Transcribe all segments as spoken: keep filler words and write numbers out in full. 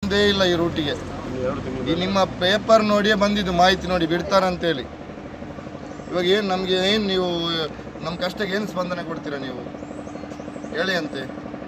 ಬಂದೇ ಇಲ್ಲ ಈ ರೂಟಿಗೆ. ಈ ನಿಮ್ಮ ಪೇಪರ್ ನೋಡಿಯೇ ಬಂದಿದ್ದು ಮಾಹಿತಿ ನೋಡಿ ಬಿಡ್ತಾರಂತೇಳಿ. ಇವಾಗ ಏನು ನಮಗೆ ಏನು ನೀವು ನಮ್ಮ ಕಷ್ಟಕ್ಕೆ ಏನು ಸ್ಪಂದನೆ ಕೊಡ್ತೀರಾ ನೀವು ಹೇಳಿ ಅಂತೆ.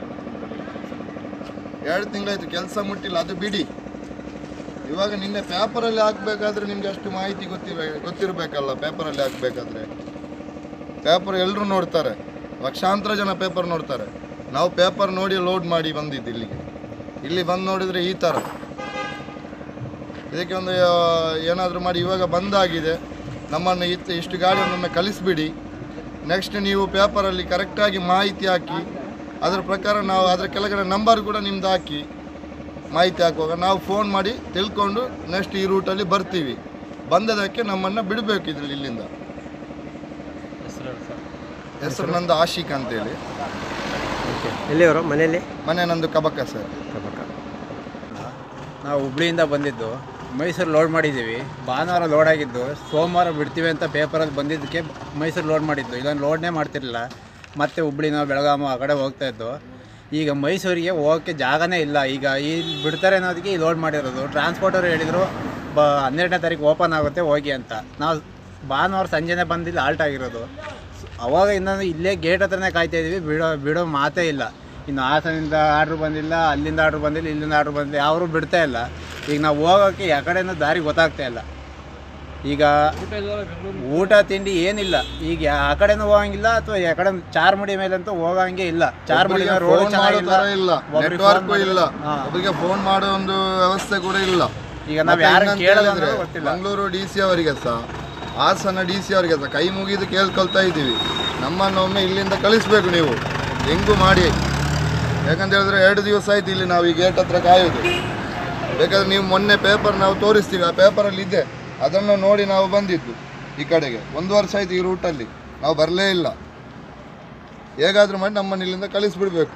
ಎರಡು ತಿಂಗಳಾಯ್ತು ಕೆಲಸ ಮುಟ್ಟಿಲ್ಲ, ಅದು ಬಿಡಿ. ಇವಾಗ ನಿನ್ನೆ ಪೇಪರಲ್ಲಿ ಹಾಕಬೇಕಾದ್ರೆ ನಿಮಗೆ ಅಷ್ಟು ಮಾಹಿತಿ ಗೊತ್ತಿರ ಗೊತ್ತಿರಬೇಕಲ್ಲ. ಪೇಪರಲ್ಲಿ ಹಾಕಬೇಕಾದ್ರೆ ಪೇಪರ್ ಎಲ್ಲರೂ ನೋಡ್ತಾರೆ, ಲಕ್ಷಾಂತರ ಜನ ಪೇಪರ್ ನೋಡ್ತಾರೆ. ನಾವು ಪೇಪರ್ ನೋಡಿ ಲೋಡ್ ಮಾಡಿ ಬಂದಿದ್ದು ಇಲ್ಲಿಗೆ. ಇಲ್ಲಿ ಬಂದು ನೋಡಿದರೆ ಈ ಥರ. ಇದಕ್ಕೆ ಒಂದು ಏನಾದರೂ ಮಾಡಿ ಇವಾಗ ಬಂದಾಗಿದೆ, ನಮ್ಮನ್ನು ಇತ್ತು ಇಷ್ಟು ಗಾಡಿಯನ್ನೊಮ್ಮೆ ಕಳಿಸ್ಬಿಡಿ. ನೆಕ್ಸ್ಟ್ ನೀವು ಪೇಪರಲ್ಲಿ ಕರೆಕ್ಟಾಗಿ ಮಾಹಿತಿ ಹಾಕಿ ಅದರ ಪ್ರಕಾರ ನಾವು ಅದರ ಕೆಳಗಡೆ ನಂಬರ್ ಕೂಡ ನಿಮ್ದು ಹಾಕಿ ಮಾಹಿತಿ ಹಾಕುವಾಗ ನಾವು ಫೋನ್ ಮಾಡಿ ತಿಳ್ಕೊಂಡು ನೆಕ್ಸ್ಟ್ ಈ ರೂಟಲ್ಲಿ ಬರ್ತೀವಿ. ಬಂದದಕ್ಕೆ ನಮ್ಮನ್ನು ಬಿಡಬೇಕು ಇದರಲ್ಲಿ ಇಲ್ಲಿಂದ. ಹೆಸರು ನಂದು ಆಶಿಕ್ ಅಂತೇಳಿ. ಎಲ್ಲಿಯವರು ಮನೆಯಲ್ಲಿ? ಮನೆ ನಂದು ಕಬಕ ಸರ್. ಕಬಕ. ನಾವು ಹುಬ್ಳಿಯಿಂದ ಬಂದಿದ್ದು ಮೈಸೂರು ಲೋಡ್ ಮಾಡಿದ್ದೀವಿ. ಭಾನುವಾರ ಲೋಡ್ ಆಗಿದ್ದು ಸೋಮವಾರ ಬಿಡ್ತೀವಿ ಅಂತ ಪೇಪರಲ್ಲಿ ಬಂದಿದ್ದಕ್ಕೆ ಮೈಸೂರು ಲೋಡ್ ಮಾಡಿದ್ದು. ಇದನ್ನು ಲೋಡ್ನೇ ಮಾಡ್ತಿರಲಿಲ್ಲ. ಮತ್ತು ಹುಬ್ಳಿನ ಬೆಳಗಾಮು ಆ ಕಡೆ ಹೋಗ್ತಾಯಿದ್ದು. ಈಗ ಮೈಸೂರಿಗೆ ಹೋಗೋಕ್ಕೆ ಜಾಗನೇ ಇಲ್ಲ. ಈಗ ಇಲ್ಲಿ ಬಿಡ್ತಾರೆ ಅನ್ನೋದಕ್ಕೆ ಈ ಲೋಡ್ ಮಾಡಿರೋದು. ಟ್ರಾನ್ಸ್ಪೋರ್ಟರು ಹೇಳಿದರು ಬ ಹನ್ನೆರಡನೇ ತಾರೀಕು ಓಪನ್ ಆಗುತ್ತೆ ಹೋಗಿ ಅಂತ. ನಾವು ಭಾನುವಾರ ಸಂಜೆನೇ ಬಂದಿಲ್ಲ ಆಲ್ಟ್ ಆಗಿರೋದು. ಅವಾಗ ಇನ್ನೊಂದು ಇಲ್ಲೇ ಗೇಟ್ ಹತ್ರನೇ ಕಾಯ್ತಾಯಿದ್ದೀವಿ. ಬಿಡೋ ಬಿಡೋ ಮಾತೇ ಇಲ್ಲ. ಇನ್ನು ಹಾಸನಿಂದ ಆರ್ಡ್ರ್ ಬಂದಿಲ್ಲ, ಅಲ್ಲಿಂದ ಆರ್ಡ್ರ್ ಬಂದಿಲ್ಲ, ಇಲ್ಲಿಂದ ಆರ್ಡ್ರ್ ಬಂದಿಲ್ಲ, ಯಾರೂ ಬಿಡ್ತಾ ಇಲ್ಲ. ಈಗ ನಾವು ಹೋಗೋಕ್ಕೆ ಯಾವ ಕಡೆಯೂ ದಾರಿ ಗೊತ್ತಾಗ್ತಾ ಇಲ್ಲ. ಈಗ ಊಟ ತಿಂಡಿ ಏನಿಲ್ಲ. ಈಗ ಆ ಕಡೆನೂ ಹೋಗಂಗಿಲ್ಲ ಅಥವಾ ಆ ಕಡೆ ಚಾರ್ಮುಡಿ ಮೇಲಂತೂ ಹೋಗಂಗೆ ಇಲ್ಲ. ಚಾರ್ಮುಡಿ ರೋಡ್ ಇಲ್ಲ, ನೆಟ್ವರ್ಕ್ ಇಲ್ಲ, ಒಬ್ಬರಿಗೆ ಫೋನ್ ಮಾಡೋ ಒಂದು ವ್ಯವಸ್ಥೆ ಕೂಡ ಇಲ್ಲ. ಈಗ ನಾವು ಯಾರು ಕೇಳಿದ್ರೆ ಗೊತ್ತಿಲ್ಲ. ಮಂಗಳೂರು ಡಿ ಸಿ ಅವರಿಗೆ ಸಹ, ಹಾಸನ ಡಿ ಸಿ ಅವರಿಗೆ ಸಹ ಕೈ ಮುಗಿದು ಕೇಳ್ಕೊಳ್ತಾ ಇದ್ದೀವಿ, ನಮ್ಮನ್ನೊಮ್ಮೆ ಇಲ್ಲಿಂದ ಕಳಿಸ್ಬೇಕು ನೀವು ಹೆಂಗೂ ಮಾಡಿ. ಯಾಕಂತ ಹೇಳಿದ್ರೆ ಎರಡು ದಿವಸ ಆಯ್ತು ಇಲ್ಲಿ ನಾವು ಈ ಗೇಟ್ ಹತ್ರ ಕಾಯೋದು. ಬೇಕಾದ್ರೆ ನೀವು ಮೊನ್ನೆ ಪೇಪರ್ ನಾವು ತೋರಿಸ್ತೀವಿ, ಆ ಪೇಪರಲ್ಲಿ ಇದೆ, ಅದನ್ನು ನೋಡಿ ನಾವು ಬಂದಿದ್ದು ಈ ಕಡೆಗೆ. ಒಂದು ವರ್ಷ ಆಯ್ತು ಈ ರೂಟಲ್ಲಿ ನಾವು ಬರಲೇ ಇಲ್ಲ. ಹೇಗಾದರೂ ಮಾಡಿ ನಮ್ಮನ್ನು ಇಲ್ಲಿಂದ ಕಳಿಸ್ಬಿಡ್ಬೇಕು.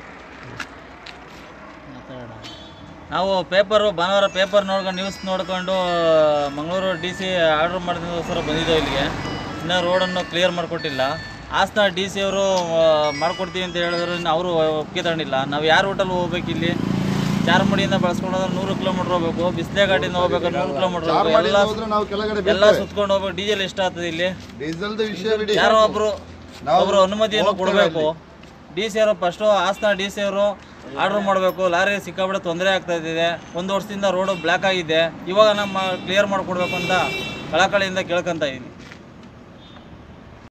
ನಾವು ಪೇಪರು ಭಾನುವಾರ ಪೇಪರ್ ನೋಡ್ಕೊಂಡು ನ್ಯೂಸ್ ನೋಡ್ಕೊಂಡು ಮಂಗಳೂರು ಡಿ ಸಿ ಆರ್ಡ್ರ್ ಮಾಡಿದೋಸ್ಕರ ಬಂದಿದ್ದೆವು ಇಲ್ಲಿಗೆ. ಇನ್ನೂ ರೋಡನ್ನು ಕ್ಲಿಯರ್ ಮಾಡಿಕೊಟ್ಟಿಲ್ಲ. ಹಾಸನ ಡಿ ಸಿ ಅವರು ಮಾಡಿಕೊಡ್ತೀವಿ ಅಂತ ಹೇಳಿದ್ರು, ಇನ್ನು ಅವರು ಒಪ್ಪಿಗೆ ತಗೊಂಡಿಲ್ಲ. ನಾವು ಯಾರು ರೂಟಲ್ಲಿ ಹೋಗ್ಬೇಕು? ಇಲ್ಲಿ ಚಾರ್ಮುಡಿಯಿಂದ ಬಳಸ್ಕೊಂಡು ಹೋದ್ರೆ ನೂರು ಕಿಲೋಮೀಟ್ರ್ ಹೋಗ್ಬೇಕು, ಬಿಸ್ಲೆ ಘಾಟಿಯಿಂದ ಹೋಗ್ಬೇಕು ನೂರು ಕಿಲೋಮೀಟ್ರ್ ಹೋಗ್ಬೇಕು, ಎಲ್ಲ ಸುತ್ಕೊಂಡು ಹೋಗ್ಬೇಕು. ಡೀಸೆಲ್ ಎಷ್ಟು ಆಗ್ತದೆ ಇಲ್ಲಿ? ಡೀಸೆಲ್ದು ವಿಷಯ ಬಿಡಿ, ಯಾರೋ ಒಬ್ಬರು ಒಬ್ಬರು ಅನುಮತಿಯನ್ನು ಕೊಡಬೇಕು. ಡಿ ಸಿ ಅವರು ಫಸ್ಟು ಹಾಸನ ಡಿ ಸಿ ಅವರು ಆರ್ಡ್ರ್ ಮಾಡಬೇಕು. ಲಾರಿ ಸಿಕ್ಕಾಬಿಟ್ಟು ತೊಂದರೆ ಆಗ್ತಾ ಇದೆ. ಒಂದು ವರ್ಷದಿಂದ ರೋಡು ಬ್ಲ್ಯಾಕ್ ಆಗಿದೆ. ಇವಾಗ ನಮ್ಮ ಕ್ಲಿಯರ್ ಮಾಡಿಕೊಡ್ಬೇಕು ಅಂತ ಕಳಕಳಿಯಿಂದ ಕೇಳ್ಕೊತಾ ಇದ್ದೀನಿ.